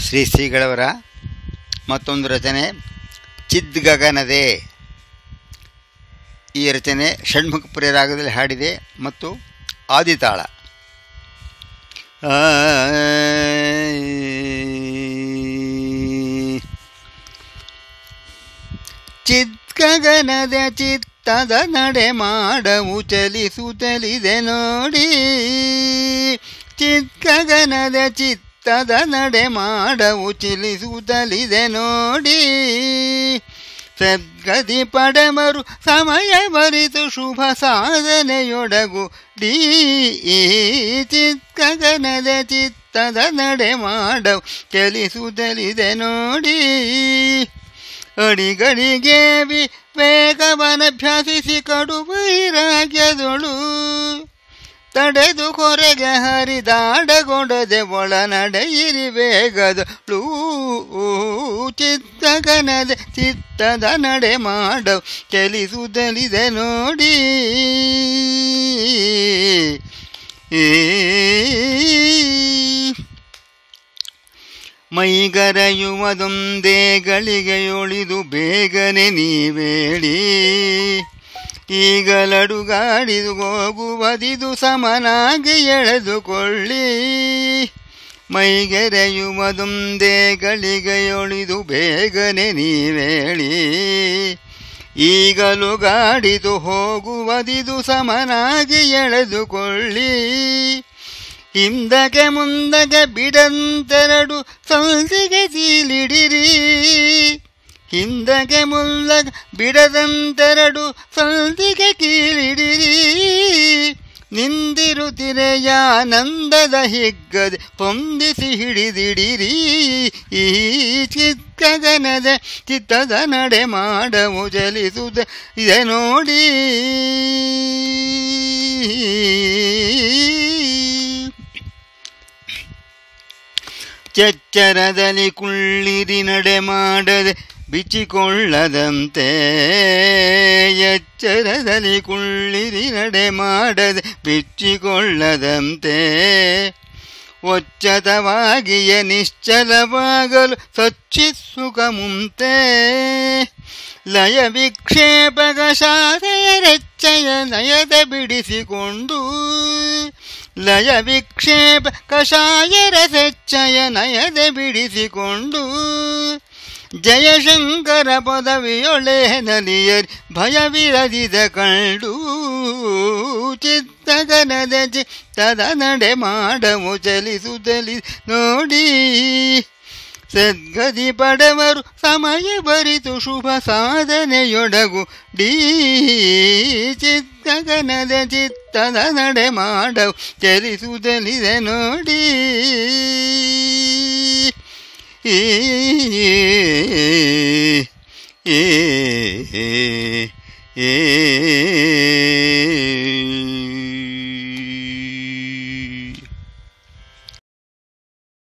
ಶ್ರೀ ಶ್ರೀಗಳವರ ಮತ್ತೊಂದು ರಚನೆ ಚಿದ್ಗಗನದೆ. ಈ ರಚನೆ ಷಣ್ಮುಖಪ್ರಿಯ ರಾಗದಲ್ಲಿ ಹಾಡಿದೆ ಮತ್ತು ಆದಿತಾಳ. ಚಿದ್ಗಗನದ ಚಿತ್ತದ ನಡೆ ಮಾಡವು ಚಲಿಸುತ್ತಲಿದೆ ನೋಡಿ. ಚಿದ್ಗಗನದ ಚಿತ್ತದ ನಡೆ ಮಾಡವು ಚಲಿಸುತ್ತಲಿದೆ ನೋಡಿ. ಸದ್ಗತಿ ಪಡೆಮರು ಸಮಯ ಬರಿತು ಶುಭ ಸಾಧನೆಯೊಡಗುಡಿ. ಚಿದ್ಗಗನದ ಚಿತ್ತದ ನಡೆ ಮಾಡವು ಚಲಿಸುತ್ತಲಿದೆ ನೋಡಿ. ಅಡಿಗಳಿಗೆ ವಿವೇಕವನಭ್ಯಸಿಸಿ ಕಡು ವೈರಾಗ್ಯದೊಳು ತಡೆದು ಹೊರಗೆ ಹರಿದಾಡಗೊಡದೆ ಒಳ ನಡೆಯಿರಿ ವೇಗದಳು. ಚಿದ್ಗಗನದ ಚಿತ್ತದ ನಡೆ ಮಾಡವು ಚಲಿಸುತ್ತಲಿದೆ ನೋಡಿ. ಮೈಗರೆಯುವುದೊಂದೇ ಗಳಿಗೆಯೊಳಿದು ಬೇಗನೆ ನೀವೇಳಿ. ಈಗಲಡುಗಾಡಿದು ಹೋಗುವುದಿದು ಸಮನಾಗಿ ಎಳೆದುಕೊಳ್ಳಿ. ಮೈಗೆರೆಯುವುದೊಂದೇ ಗಳಿಗೆಯೊಳಿದು ಬೇಗನೆ ನೀವೇಳಿ. ಈಗಲೂ ಗಾಡಿದು ಹೋಗುವುದಿದು ಸಮನಾಗಿ ಎಳೆದುಕೊಳ್ಳಿ. ಹಿಂದಕ್ಕೆ ಮುಂದಕ್ಕೆ ಬಿಡಂತೆರಡು ಸಂಸಿಗೆ ಸೀಲಿಡಿರಿ. ಹಿಂದಕ್ಕೆ ಮುಂದಕ್ಕೆ ಬಿಡದಂತೆರಡು ಸಂಸಿಗೆ ಕೀಲಿಡಿರಿ. ನಿಂದಿರುತ್ತಿರೆಯಾನಂದದ ಹಿಗ್ಗದೆ ಹೊಂದಿಸಿ ಹಿಡಿದಿಡಿರಿ. ಈ ಚಿದ್ಗಗನದ ಚಿತ್ತದ ನಡೆ ಮಾಡವು ಚಲಿಸುತ್ತ ಇದೆ ನೋಡಿ. ಚೆಚ್ಚರದಲ್ಲಿ ಕುಳ್ಳಿರಿ ನಡೆ ಮಾಡದೆ ಬಿಚ್ಚಿಕೊಳ್ಳದಂತೆ. ಎಚ್ಚರದಲ್ಲಿ ಕುಳ್ಳಿರಿ ನಡೆ ಮಾಡದೆ ಬಿಚ್ಚಿಕೊಳ್ಳದಂತೆ. ಒಚ್ಚತವಾಗಿಯೇ ನಿಶ್ಚಲವಾಗಲು ಸಚ್ಚಿಸುಕ ಮುಂತೆ. ಲಯ ವಿಕ್ಷೇಪಕ ಶಾಲೆಯ ರೆಚ್ಚಯ ನಯದ ಬಿಡಿಸಿಕೊಂಡು. ಲಯ ವಿಕ್ಷೇಪ ಕಷಾಯರ ಸೆಚ್ಚಯ ನಯದ ಬಿಡಿಸಿಕೊಂಡು. ಜಯಶಂಕರ ಪದವಿಯೊಳೆ ನಲಿಯರಿ ಭಯವಿರದಿದ ಕಂಡು. ಚಿದ್ಗಗನದ ಚಿತ್ತದ ನಡೆ ಮಾಡವು ಚಲಿಸುತ್ತಲಿ ನೋಡಿ. ಸದ್ಗತಿ ಪಡೆವರು ಸಮಯ ಬರಿತು ಶುಭ ಸಾಧನೆಯೊಡಗುಡಿ. ಚಿದ್ಗಗನದ ಚಿತ್ತದ ನಡೆ ಮಾಡವು ಚಲಿಸುತ್ತಲಿದೆ ನೋಡಿ. ಏ ಏ ಏ